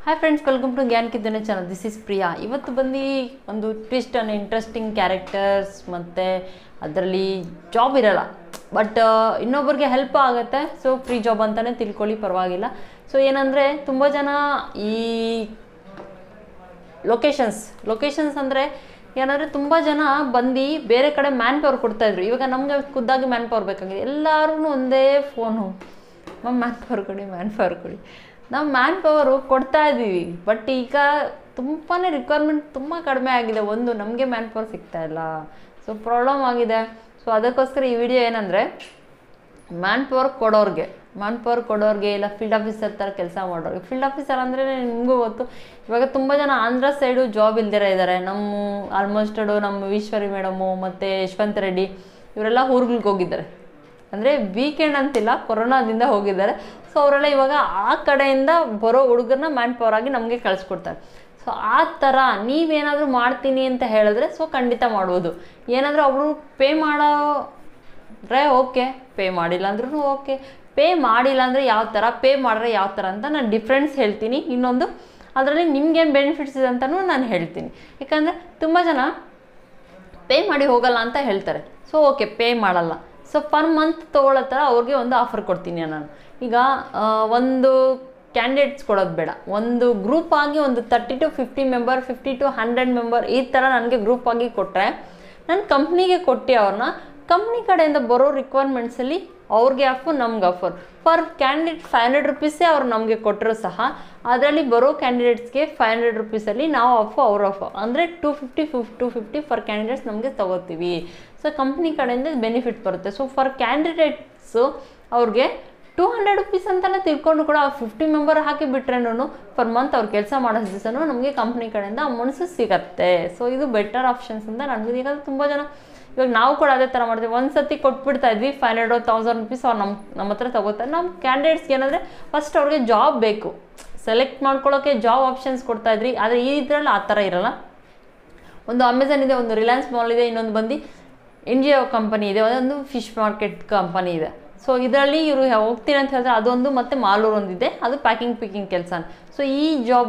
Hi friends, welcome to Gyan ಕಿದ್ದನೆ channel. This is Priya. ಇವತ್ತು ಬಂದು ಒಂದು ಟ್ವಿಸ್ಟ್ ಆನ್ ಇಂಟ್ರೆಸ್ಟಿಂಗ್ ಕ್ಯಾರೆಕ್ಟರ್ಸ್ ಮತ್ತು ಅದರಲ್ಲಿ ಜಾಬ್ ಇರಲ್ಲ, ಬಟ್ ಇನ್ನೊಬ್ಬರಿಗೆ ಹೆಲ್ಪ್ ಆಗುತ್ತೆ. ಸೊ ಫ್ರೀ ಜಾಬ್ ಅಂತಲೇ ತಿಳ್ಕೊಳ್ಳಿ, ಪರವಾಗಿಲ್ಲ. ಸೊ ಏನಂದರೆ ತುಂಬ ಜನ ಈ ಲೊಕೇಶನ್ಸ್ ಅಂದರೆ ಏನಂದರೆ ತುಂಬ ಜನ ಬಂದು ಬೇರೆ ಕಡೆ ಮ್ಯಾನ್ ಪವರ್ ಕೊಡ್ತಾಯಿದ್ರು. ಇವಾಗ ನಮಗೆ ಖುದ್ದಾಗಿ ಮ್ಯಾನ್ ಪವರ್ ಬೇಕಾಗಿದೆ. ಎಲ್ಲರೂ ಒಂದೇ ಫೋನು, ಮ್ಯಾನ್ ಪವರ್ ಕೊಡಿ. ನಾವು ಮ್ಯಾನ್ ಪವರು ಕೊಡ್ತಾ ಇದ್ದೀವಿ, ಬಟ್ ಈಗ ತುಂಬಾ ರಿಕ್ವೈರ್ಮೆಂಟ್ ತುಂಬ ಕಡಿಮೆ ಆಗಿದೆ. ಒಂದು ನಮಗೆ ಮ್ಯಾನ್ ಪವರ್ ಸಿಗ್ತಾಯಿಲ್ಲ, ಸೊ ಪ್ರಾಬ್ಲಮ್ ಆಗಿದೆ. ಸೊ ಅದಕ್ಕೋಸ್ಕರ ಈ ವಿಡಿಯೋ ಏನಂದರೆ, ಮ್ಯಾನ್ ಪವರ್ ಕೊಡೋರಿಗೆ ಇಲ್ಲ ಫೀಲ್ಡ್ ಆಫೀಸರ್ ಥರ ಕೆಲಸ ಮಾಡೋರಿಗೆ. ಫೀಲ್ಡ್ ಆಫೀಸರ್ ಅಂದರೆ ನಿಮಗೂ ಗೊತ್ತು, ಇವಾಗ ತುಂಬ ಜನ ಆಂಧ್ರ ಸೈಡು ಜಾಬ್ ಇಲ್ದಿರ ಇದ್ದಾರೆ. ನಮ್ಮ ಈಶ್ವರಿ ಮೇಡಮು ಮತ್ತು ಯಶವಂತ ರೆಡ್ಡಿ ಇವರೆಲ್ಲ ಊರುಗಳಿಗೆ ಹೋಗಿದ್ದಾರೆ. ಅಂದರೆ ವೀಕೆಂಡ್ ಅಂತಿಲ್ಲ, ಕೊರೋನಾದಿಂದ ಹೋಗಿದ್ದಾರೆ. ಸೊ ಅವರೆಲ್ಲ ಇವಾಗ ಆ ಕಡೆಯಿಂದ ಬರೋ ಹುಡುಗರನ್ನ ಮ್ಯಾನ್ ಪವರ್ ಆಗಿ ನಮಗೆ ಕಳಿಸ್ಕೊಡ್ತಾರೆ. ಸೊ ಆ ಥರ ನೀವೇನಾದರೂ ಮಾಡ್ತೀನಿ ಅಂತ ಹೇಳಿದ್ರೆ ಸೊ ಖಂಡಿತ ಮಾಡ್ಬೋದು. ಏನಾದರೂ ಅವರು ಪೇ ಮಾಡೋದ್ರೆ ಓಕೆ, ಪೇ ಮಾಡಿಲ್ಲ ಅಂದ್ರೂ ಓಕೆ. ಪೇ ಮಾಡಿಲ್ಲ ಅಂದರೆ ಯಾವ ಥರ, ಪೇ ಮಾಡಿದ್ರೆ ಯಾವ ಥರ ಅಂತ ನಾನು ಡಿಫ್ರೆನ್ಸ್ ಹೇಳ್ತೀನಿ. ಇನ್ನೊಂದು ಅದರಲ್ಲಿ ನಿಮ್ಗೇನು ಬೆನಿಫಿಟ್ಸ್ ಇದೆ ಅಂತಲೂ ನಾನು ಹೇಳ್ತೀನಿ. ಯಾಕಂದರೆ ತುಂಬ ಜನ ಪೇ ಮಾಡಿ ಹೋಗಲ್ಲ ಅಂತ ಹೇಳ್ತಾರೆ. ಸೊ ಓಕೆ, ಪೇ ಮಾಡಲ್ಲ. ಸೊ ಪರ್ ಮಂತ್ ತೊಗೊಳ್ಳೋ ಥರ ಅವ್ರಿಗೆ ಒಂದು ಆಫರ್ ಕೊಡ್ತೀನಿ ನಾನು. ಈಗ ಒಂದು ಕ್ಯಾಂಡಿಡೇಟ್ಸ್ ಕೊಡೋದು ಬೇಡ, ಒಂದು ಗ್ರೂಪ್ ಆಗಿ ಒಂದು 30 to 50 ಮೆಂಬರ್, 50 to 100 ಮೆಂಬರ್ ಈ ಥರ ನನಗೆ ಗ್ರೂಪ್ ಆಗಿ ಕೊಟ್ಟರೆ, ನಾನು ಕಂಪ್ನಿಗೆ ಕೊಟ್ಟು ಅವ್ರನ್ನ ಕಂಪ್ನಿ ಕಡೆಯಿಂದ ಬರೋ ರಿಕ್ವೈರ್ಮೆಂಟ್ಸಲ್ಲಿ ಅವ್ರಿಗೆ ಆಫರ್, ನಮ್ಗೆ ಆಫರ್. ಪರ್ ಕ್ಯಾಂಡಿಡೇಟ್ 500 ರುಪೀಸೇ ಅವ್ರು ನಮಗೆ ಕೊಟ್ಟರು ಸಹ ಅದರಲ್ಲಿ ಬರೋ ಕ್ಯಾಂಡಿಡೇಟ್ಸ್ಗೆ 500 ರುಪೀಸಲ್ಲಿ ನಾವು ಅವ್ರ ಆಫರ್ ಅಂದರೆ 250 ಫರ್ ಕ್ಯಾಂಡಿಡೇಟ್ಸ್ ನಮಗೆ ತೊಗೋತೀವಿ. ಸೊ ಕಂಪ್ನಿ ಕಡೆಯಿಂದ ಬೆನಿಫಿಟ್ ಬರುತ್ತೆ. ಸೊ ಫರ್ ಕ್ಯಾಂಡಿಡೇಟ್ಸು ಅವ್ರಿಗೆ 200 ರುಪೀಸ್ ಅಂತಲೇ ತಿಳ್ಕೊಂಡು ಕೂಡ 50 ಮೆಂಬರ್ ಹಾಕಿ ಬಿಟ್ರೇನು ಪರ್ ಮಂತ್ ಅವ್ರು ಕೆಲಸ ಮಾಡೋ ದಿವಸನೂ ನಮಗೆ ಕಂಪ್ನಿ ಕಡೆಯಿಂದ ಅಮೌಂಟ್ಸು ಸಿಗತ್ತೆ. ಸೊ ಇದು ಬೆಟರ್ ಆಪ್ಷನ್ಸ್ ಅಂತ ನನಗೆ. ಈಗ ತುಂಬ ಜನ ಇವಾಗ ನಾವು ಕೂಡ ಅದೇ ಥರ ಮಾಡ್ತೀವಿ. ಒಂದು ಸತಿ ಕೊಟ್ಬಿಡ್ತಾ ಇದ್ವಿ 500 1000 ರುಪೀಸ್ ಅವ್ರು ನಮ್ಮ ಹತ್ರ ತಗೋತಾರೆ. ನಮ್ಮ ಕ್ಯಾಂಡಿಡೇಟ್ಸ್ಗೆ ಏನಂದರೆ ಫಸ್ಟ್ ಅವ್ರಿಗೆ ಜಾಬ್ ಬೇಕು, ಸೆಲೆಕ್ಟ್ ಮಾಡ್ಕೊಳ್ಳೋಕ್ಕೆ ಜಾಬ್ ಆಪ್ಷನ್ಸ್ ಕೊಡ್ತಾಯಿದ್ರಿ. ಆದರೆ ಈ ಇದರಲ್ಲಿ ಆ ಥರ ಇರೋಲ್ಲ. ಒಂದು ಅಮೆಝಾನ್ ಇದೆ, ಒಂದು ರಿಲಯನ್ಸ್ ಮಾಲ್ ಇದೆ, ಇನ್ನೊಂದು ಬಂದು NGO ಕಂಪನಿ ಇದೆ, ಒಂದು ಫಿಶ್ ಮಾರ್ಕೆಟ್ ಕಂಪನಿ ಇದೆ. ಸೊ ಇದರಲ್ಲಿ ಇವರು ಹೋಗ್ತೀನಿ ಅಂತ ಹೇಳಿದ್ರೆ ಅದೊಂದು, ಮತ್ತು ಮಾಲೂರು ಒಂದಿದೆ, ಅದು ಪಿಕ್ಕಿಂಗ್ ಕೆಲಸ. ಸೊ ಈ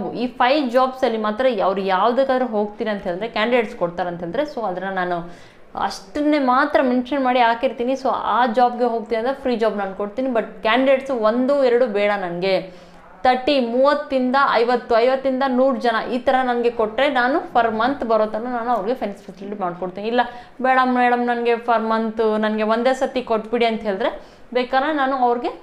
5 ಜಾಬ್ಸಲ್ಲಿ ಮಾತ್ರ ಅವ್ರು ಯಾವುದಕ್ಕಾದ್ರೂ ಹೋಗ್ತೀನಿ ಅಂತ ಹೇಳಿದ್ರೆ ಕ್ಯಾಂಡಿಡೇಟ್ಸ್ ಕೊಡ್ತಾರೆ ಅಂತ ಹೇಳಿದ್ರೆ, ಸೊ ಅದನ್ನು ನಾನು ಅಷ್ಟನ್ನೇ ಮಾತ್ರ ಮೆನ್ಷನ್ ಮಾಡಿ ಹಾಕಿರ್ತೀನಿ. ಸೊ ಆ ಜಾಬ್ಗೆ ಹೋಗ್ತೀನಿ ಅಂದರೆ ಫ್ರೀ ಜಾಬ್ ನಾನು ಕೊಡ್ತೀನಿ. ಬಟ್ ಕ್ಯಾಂಡಿಡೇಟ್ಸು 1 2 ಬೇಡ ನನಗೆ. 30 30ಇಂದ 50 50ಇಂದ 100 ಜನ ಈ ಥರ ನನಗೆ ಕೊಟ್ಟರೆ ನಾನು ಪರ್ ಮಂತ್ ಬರೋ ಥರ ನಾನು ಅವ್ರಿಗೆ ಫೆಸಿಲಿಟಿ ಮಾಡಿಕೊಡ್ತೀನಿ. ಇಲ್ಲ ಬೇಡ ಮೇಡಮ್, ನನಗೆ ಪರ್ ಮಂತು ನನಗೆ ಒಂದೇ ಸತಿ ಕೊಟ್ಬಿಡಿ ಅಂತ ಹೇಳಿದ್ರೆ ಬೇಕಾದ್ರೆ ನಾನು ಅವ್ರಿಗೆ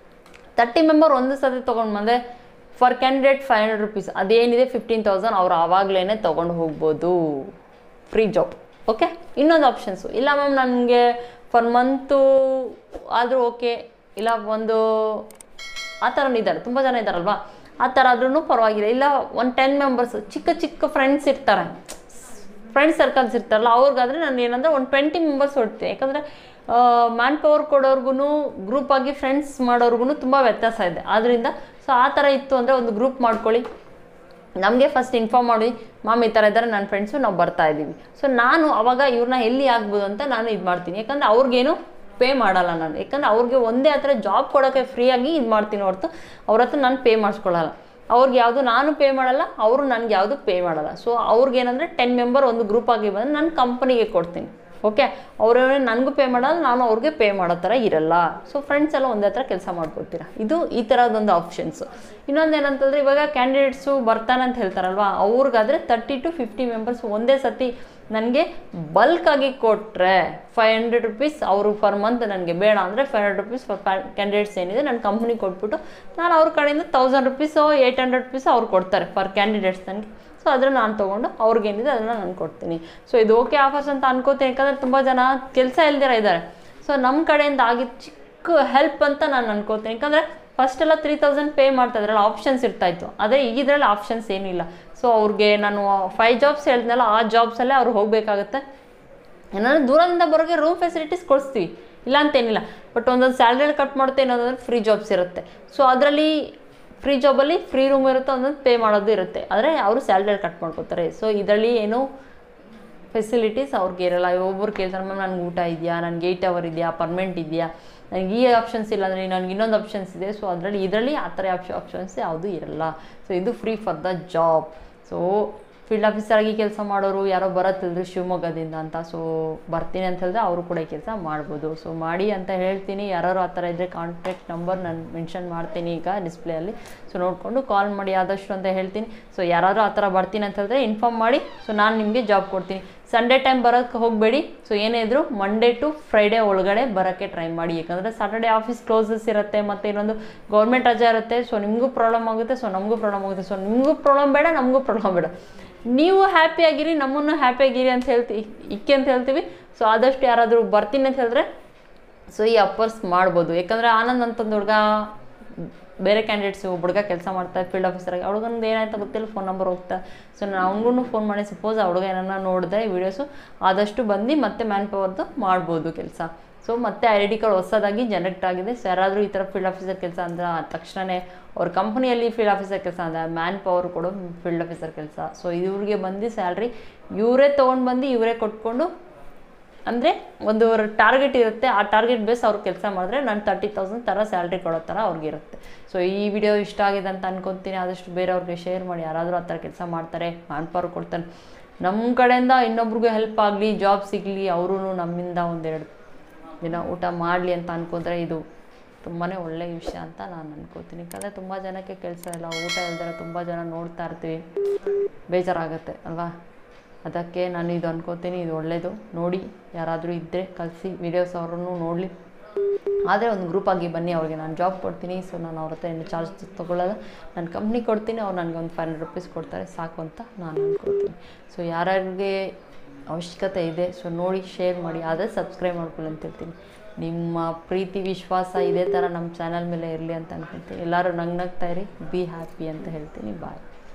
30 ಮೆಂಬರ್ ಒಂದು ಸತಿ ತೊಗೊಂಡು ಬಂದರೆ ಫರ್ ಕ್ಯಾಂಡಿಡೇಟ್ 500 ರುಪೀಸ್, ಅದೇನಿದೆ 15,000 ಅವ್ರು ಆವಾಗಲೇ ತೊಗೊಂಡು ಹೋಗ್ಬೋದು. Free job. ಓಕೆ, ಇನ್ನೊಂದು ಆಪ್ಷನ್ಸು, ಇಲ್ಲ ಮ್ಯಾಮ್ ನನಗೆ ಪರ್ ಮಂತು ಆದರೂ ಓಕೆ, ಇಲ್ಲ ಒಂದು ಆ ಥರ ಇದ್ದಾರೆ, ತುಂಬ ಜನ ಇದ್ದಾರಲ್ವ, ಆ ಥರ ಆದ್ರೂ ಪರವಾಗಿಲ್ಲ. ಇಲ್ಲ ಒಂದು 10 ಮೆಂಬರ್ಸ್ ಚಿಕ್ಕ ಫ್ರೆಂಡ್ಸ್ ಇರ್ತಾರೆ, ಫ್ರೆಂಡ್ಸ್ ಸರ್ಕಲ್ಸ್ ಇರ್ತಾರಲ್ಲ, ಅವ್ರಿಗಾದರೆ ನಾನು ಏನಂದರೆ ಒಂದು 20 ಮೆಂಬರ್ಸ್ ಹೊಡ್ತೀನಿ. ಯಾಕಂದರೆ ಮ್ಯಾನ್ ಪವರ್ ಕೊಡೋರ್ಗು ಗ್ರೂಪ್ ಆಗಿ ಫ್ರೆಂಡ್ಸ್ ಮಾಡೋರ್ಗು ತುಂಬ ವ್ಯತ್ಯಾಸ ಇದೆ. ಆದ್ದರಿಂದ ಸೊ ಆ ಥರ ಇತ್ತು ಅಂದರೆ ಒಂದು ಗ್ರೂಪ್ ಮಾಡ್ಕೊಳ್ಳಿ, ನಮಗೆ ಫಸ್ಟ್ ಇನ್ಫಾರ್ಮ್ ಮಾಡಿ, ಮ್ಯಾಮ್ ಈ ಥರ ಇದ್ದಾರೆ ನನ್ನ ಫ್ರೆಂಡ್ಸು, ನಾವು ಬರ್ತಾ ಇದ್ದೀವಿ. ಸೊ ನಾನು ಅವಾಗ ಇವ್ರನ್ನ ಎಲ್ಲಿ ಆಗ್ಬೋದು ಅಂತ ನಾನು ಇದು ಮಾಡ್ತೀನಿ. ಯಾಕಂದರೆ ಅವ್ರಿಗೇನು ಪೇ ಮಾಡಲ್ಲ ನಾನು. ಯಾಕಂದರೆ ಅವ್ರಿಗೆ ಒಂದೇ ಹತ್ರ ಜಾಬ್ ಕೊಡೋಕ್ಕೆ ಫ್ರೀಯಾಗಿ ಇದು ಮಾಡ್ತೀನಿ ಹೊರತು ಅವ್ರ ಹತ್ರ ನಾನು ಪೇ ಮಾಡಿಸ್ಕೊಳ್ಳಲ್ಲ. ಅವ್ರಿಗೆ ಯಾವುದು ನಾನು ಪೇ ಮಾಡಲ್ಲ, ಅವರು ನನಗೆ ಯಾವುದು ಪೇ ಮಾಡಲ್ಲ. ಸೊ ಅವ್ರಿಗೇನಂದರೆ 10 ಮೆಂಬರ್ ಒಂದು ಗ್ರೂಪ್ ಆಗಿ ಬಂದು ನಾನು ಕಂಪನಿಗೆ ಕೊಡ್ತೀನಿ. ಓಕೆ, ಅವರು ನನಗೂ ಪೇ ಮಾಡಲ್ಲ, ನಾನು ಅವ್ರಿಗೆ ಪೇ ಮಾಡೋ ಥರ ಇರಲ್ಲ. ಸೊ ಫ್ರೆಂಡ್ಸ್ ಎಲ್ಲ ಒಂದೇ ಹತ್ರ ಕೆಲಸ ಮಾಡ್ಕೊಡ್ತೀರಾ. ಇದು ಈ ಥರದೊಂದು ಆಪ್ಷನ್ಸು. ಇನ್ನೊಂದು ಏನಂತಂದರೆ, ಇವಾಗ ಕ್ಯಾಂಡಿಡೇಟ್ಸು ಬರ್ತಾನೆ ಅಂತ ಹೇಳ್ತಾರಲ್ವ, ಅವ್ರಿಗಾದರೆ 30 to 50 ಮೆಂಬರ್ಸ್ ಒಂದೇ ಸತಿ ನನಗೆ ಬಲ್ಕಾಗಿ ಕೊಟ್ಟರೆ 500 ರುಪೀಸ್ ಅವರು ಪರ್ ಮಂತ್ ನನಗೆ ಬೇಡ ಅಂದರೆ 500 ರುಪೀಸ್ ಫರ್ ಕ್ಯಾಂಡಿಡೇಟ್ಸ್ ಏನಿದೆ ನನ್ನ ಕಂಪ್ನಿಗೆ ಕೊಟ್ಬಿಟ್ಟು ನಾನು ಅವ್ರ ಕಡೆಯಿಂದ 1000 ರುಪೀಸು 800 ರುಪೀಸು ಅವ್ರು ಕೊಡ್ತಾರೆ ಫರ್ ಕ್ಯಾಂಡಿಡೇಟ್ಸ್ ನನಗೆ. ಸೊ ಅದನ್ನು ನಾನು ತೊಗೊಂಡು ಅವ್ರಿಗೇನಿದೆ ಅದನ್ನು ನಾನು ಕೊಡ್ತೀನಿ. ಸೊ ಇದು ಓಕೆ ಆಫರ್ಸ್ ಅಂತ ಅನ್ಕೋತೀನಿ. ಯಾಕಂದರೆ ತುಂಬ ಜನ ಕೆಲಸ ಇಲ್ದಿರ ಇದ್ದಾರೆ. ಸೊ ನಮ್ಮ ಕಡೆಯಿಂದ ಆಗಿದ್ದು ಚಿಕ್ಕ ಹೆಲ್ಪ್ ಅಂತ ನಾನು ಅನ್ಕೋತೀನಿ. ಯಾಕಂದರೆ ಫಸ್ಟೆಲ್ಲ 3000 ಪೇ ಮಾಡ್ತಾಯಿದ್ರಲ್ಲ, ಆಪ್ಷನ್ಸ್ ಇರ್ತಾಯಿತ್ತು. ಆದರೆ ಈಗಿದ್ರಲ್ಲಿ ಆಪ್ಷನ್ಸ್ ಏನಿಲ್ಲ. ಸೊ ಅವ್ರಿಗೆ ನಾನು 5 ಜಾಬ್ಸ್ ಹೇಳಿದ್ನಲ್ಲ, ಆ ಜಾಬ್ಸಲ್ಲೇ ಅವ್ರು ಹೋಗಬೇಕಾಗತ್ತೆ. ಏನಾದರೂ ದೂರದಿಂದ ಬರೋಕ್ಕೆ ರೂಮ್ ಫೆಸಿಲಿಟೀಸ್ ಕೊಡಿಸ್ತೀವಿ, ಇಲ್ಲ ಅಂತೇನಿಲ್ಲ. ಬಟ್ ಒಂದೊಂದು ಸ್ಯಾಲ್ರಿಯಲ್ಲಿ ಕಟ್ ಮಾಡುತ್ತೆ, ಇನ್ನೊಂದೊಂದು ಫ್ರೀ ಜಾಬ್ಸ್ ಇರುತ್ತೆ. ಸೊ ಅದರಲ್ಲಿ ಫ್ರೀ ಜಾಬಲ್ಲಿ ಫ್ರೀ ರೂಮ್ ಇರುತ್ತೆ, ಒಂದೊಂದು ಪೇ ಮಾಡೋದು ಇರುತ್ತೆ. ಆದರೆ ಅವರು ಸ್ಯಾಲ್ರಿಯಲ್ಲಿ ಕಟ್ ಮಾಡ್ಕೋತಾರೆ. ಸೊ ಇದರಲ್ಲಿ ಏನು ಫೆಸಿಲಿಟೀಸ್ ಅವ್ರಿಗೆ ಇರಲ್ಲ. ಒಬ್ಬರು ಕೇಳ್ತಾರೆ, ಮ್ಯಾಮ್ ನನಗೆ ಊಟ ಇದೆಯಾ, ನನಗೆ 8 ಅವರ್ ಇದೆಯಾ, ಪರ್ಮನೆಂಟ್ ಇದೆಯಾ, ನನಗೆ ಈ ಆಪ್ಷನ್ಸ್ ಇಲ್ಲ ಅಂದರೆ ನನಗೆ ಇನ್ನೊಂದು ಆಪ್ಷನ್ಸ್ ಇದೆ. ಸೊ ಇದರಲ್ಲಿ ಆ ಥರ ಆಪ್ಷನ್ಸ್ ಯಾವುದೂ ಇರಲ್ಲ. ಸೊ ಇದು free for the job. So field ಆಫೀಸರಾಗಿ ಕೆಲಸ ಮಾಡೋರು ಯಾರೋ ಬರತ್ತಿದ್ರು ಶಿವಮೊಗ್ಗದಿಂದ ಅಂತ, ಸೊ ಬರ್ತೀನಿ ಅಂತ ಹೇಳಿದ್ರೆ ಅವರು ಕೂಡ ಕೆಲಸ ಮಾಡ್ಬೋದು. ಸೊ ಮಾಡಿ ಅಂತ ಹೇಳ್ತೀನಿ. ಯಾರು ಆ ಥರ ಇದ್ದರೆ ಕಾಂಟ್ಯಾಕ್ಟ್ ನಂಬರ್ ನಾನು ಮೆನ್ಷನ್ ಮಾಡ್ತೀನಿ ಈಗ ಡಿಸ್ಪ್ಲೇಯಲ್ಲಿ. ಸೊ ನೋಡಿಕೊಂಡು ಕಾಲ್ ಮಾಡಿ ಆದಷ್ಟು ಅಂತ ಹೇಳ್ತೀನಿ. ಸೊ ಯಾರಾದರೂ ಆ ಥರ ಬರ್ತೀನಿ ಅಂತ ಹೇಳಿದ್ರೆ ಇನ್ಫಾರ್ಮ್ ಮಾಡಿ. ಸೊ ನಾನು ನಿಮಗೆ ಜಾಬ್ ಕೊಡ್ತೀನಿ. ಸಂಡೇ ಟೈಮ್ ಬರೋಕ್ಕೆ ಹೋಗಬೇಡಿ. ಸೊ ಏನೇ ಇದ್ದರೂ ಮಂಡೇ ಟು ಫ್ರೈಡೇ ಒಳಗಡೆ ಬರೋಕ್ಕೆ ಟ್ರೈ ಮಾಡಿ. ಯಾಕಂದರೆ ಸಾಟರ್ಡೆ ಆಫೀಸ್ ಕ್ಲೋಸಸ್ ಇರುತ್ತೆ, ಮತ್ತು ಇನ್ನೊಂದು ಗೌರ್ಮೆಂಟ್ ರಜೆ ಇರುತ್ತೆ. ಸೊ ನಿಮಗೂ ಪ್ರಾಬ್ಲಮ್ ಆಗುತ್ತೆ, ಸೊ ನಮಗೂ ಪ್ರಾಬ್ಲಮ್ ಆಗುತ್ತೆ. ಸೊ ನಿಮಗೂ ಪ್ರಾಬ್ಲಮ್ ಬೇಡ, ನಮಗೂ ಪ್ರಾಬ್ಲಮ್ ಬೇಡ. ನೀವು ಹ್ಯಾಪಿಯಾಗಿರಿ, ನಮ್ಮನ್ನು ಹ್ಯಾಪಿಯಾಗಿರಿ ಅಂತ ಹೇಳ್ತೀವಿ. ಸೊ ಆದಷ್ಟು ಯಾರಾದರೂ ಬರ್ತೀನಿ ಅಂತ ಹೇಳಿದ್ರೆ ಸೊ ಈ ಅಪ್ಪರ್ಸ್ ಮಾಡ್ಬೋದು. ಯಾಕಂದರೆ ಆನಂದ್ ಅಂತಂದು ಹುಡುಗ ಬೇರೆ ಕ್ಯಾಂಡಿಡೇಟ್ಸು ಹುಡುಗ ಕೆಲಸ ಮಾಡ್ತಾರೆ ಫೀಲ್ಡ್ ಆಫೀಸರಾಗಿ. ಹುಡುಗಂದು ಏನಾಯ್ತು ಗೊತ್ತಿಲ್ಲ, ಫೋನ್ ನಂಬರ್ ಹೋಗ್ತಾ. ಸೊ ನಾನು ಅವ್ನಿಗೂ ಫೋನ್ ಮಾಡಿ ಸಪೋಸ್ ಆ ಹುಡುಗ ಏನನ್ನ ನೋಡಿದೆ ವೀಡಿಯೋಸು ಆದಷ್ಟು ಬಂದು ಮತ್ತೆ ಮ್ಯಾನ್ ಪವರ್ದು ಮಾಡ್ಬೋದು ಕೆಲಸ. ಸೊ ಮತ್ತೆ ID ಕಾರ್ಡ್ ಹೊಸದಾಗಿ ಜನರೇಟ್ ಆಗಿದೆ. ಸೊ ಯಾರಾದರೂ ಈ ಥರ ಫೀಲ್ಡ್ ಆಫೀಸರ್ ಕೆಲಸ ಅಂದರೆ ತಕ್ಷಣವೇ ಅವ್ರ ಕಂಪ್ನಿಯಲ್ಲಿ ಫೀಲ್ಡ್ ಆಫೀಸರ್ ಕೆಲಸ ಅಂದರೆ ಮ್ಯಾನ್ ಪವರ್ ಕೊಡೋ ಫೀಲ್ಡ್ ಆಫೀಸರ್ ಕೆಲಸ. ಸೊ ಇವ್ರಿಗೆ ಬಂದು ಸ್ಯಾಲ್ರಿ ಇವರೇ ತೊಗೊಂಡು ಬಂದು ಇವರೇ ಕೊಟ್ಕೊಂಡು, ಅಂದರೆ ಒಂದು ಟಾರ್ಗೆಟ್ ಇರುತ್ತೆ. ಆ ಟಾರ್ಗೆಟ್ ಬೇಸ್ ಅವ್ರು ಕೆಲಸ ಮಾಡಿದ್ರೆ ನಾನು 30,000 ಥರ ಸ್ಯಾಲ್ರಿ ಕೊಡೋ ಥರ ಅವ್ರಿಗಿರುತ್ತೆ. ಸೊ ಈ ವಿಡಿಯೋ ಇಷ್ಟ ಆಗಿದೆ ಅಂತ ಅನ್ಕೊತೀನಿ. ಆದಷ್ಟು ಬೇರೆಯವ್ರಿಗೆ ಶೇರ್ ಮಾಡಿ. ಯಾರಾದರೂ ಆ ಥರ ಕೆಲಸ ಮಾಡ್ತಾರೆ, ಮ್ಯಾನ್ ಪವರ್ ಕೊಡ್ತಾನೆ, ನಮ್ಮ ಕಡೆಯಿಂದ ಇನ್ನೊಬ್ರಿಗೂ ಹೆಲ್ಪ್ ಆಗಲಿ, ಜಾಬ್ ಸಿಗಲಿ, ಅವರು ನಮ್ಮಿಂದ ಒಂದೆರಡು ದಿನ ಊಟ ಮಾಡಲಿ ಅಂತ ಅನ್ಕೊಂಡ್ರೆ ಇದು ತುಂಬಾ ಒಳ್ಳೆಯ ವಿಷಯ ಅಂತ ನಾನು ಅನ್ಕೋತೀನಿ. ಯಾಕಂದರೆ ತುಂಬ ಜನಕ್ಕೆ ಕೆಲಸ ಇಲ್ಲ, ಊಟ ಇಲ್ದರೆ ತುಂಬ ಜನ ನೋಡ್ತಾ ಇರ್ತೀವಿ, ಬೇಜಾರಾಗುತ್ತೆ ಅಲ್ವಾ. ಅದಕ್ಕೆ ನಾನು ಇದು ಅನ್ಕೋತೀನಿ, ಇದು ಒಳ್ಳೆಯದು. ನೋಡಿ, ಯಾರಾದರೂ ಇದ್ದರೆ ಕಳಿಸಿ, ವೀಡಿಯೋಸ್ ಅವ್ರನ್ನೂ ನೋಡಲಿ. ಆದರೆ ಒಂದು ಗ್ರೂಪಾಗಿ ಬನ್ನಿ, ಅವ್ರಿಗೆ ನಾನು ಜಾಬ್ ಕೊಡ್ತೀನಿ. ಸೊ ನಾನು ಅವ್ರ ಹತ್ರ ಏನು ಚಾರ್ಜ್ ತೊಗೊಳ್ಳೋದು, ನಾನು ಕಂಪ್ನಿ ಕೊಡ್ತೀನಿ, ಅವ್ರು ನನಗೆ ಒಂದು 500 ರೂಪೀಸ್ ಕೊಡ್ತಾರೆ, ಸಾಕು ಅಂತ ನಾನು ಅನ್ಕೋತೀನಿ. ಸೊ ಯಾರ್ಯಾರಿಗೆ ಅವಶ್ಯಕತೆ ಇದೆ ಸೊ ನೋಡಿ, ಶೇರ್ ಮಾಡಿ, ಆದರೆ ಸಬ್ಸ್ಕ್ರೈಬ್ ಮಾಡ್ಕೊಳ್ಳಿ ಅಂತ ಹೇಳ್ತೀನಿ. ನಿಮ್ಮ ಪ್ರೀತಿ ವಿಶ್ವಾಸ ಇದೇ ಥರ ನಮ್ಮ ಚಾನಲ್ ಮೇಲೆ ಇರಲಿ ಅಂತ ಅನ್ಕೊತೀನಿ. ಎಲ್ಲರೂ ನಗ್ನಗ್ತಾ ಇರಿ, ಬಿ ಹ್ಯಾಪಿ ಅಂತ ಹೇಳ್ತೀನಿ. ಬಾಯ್.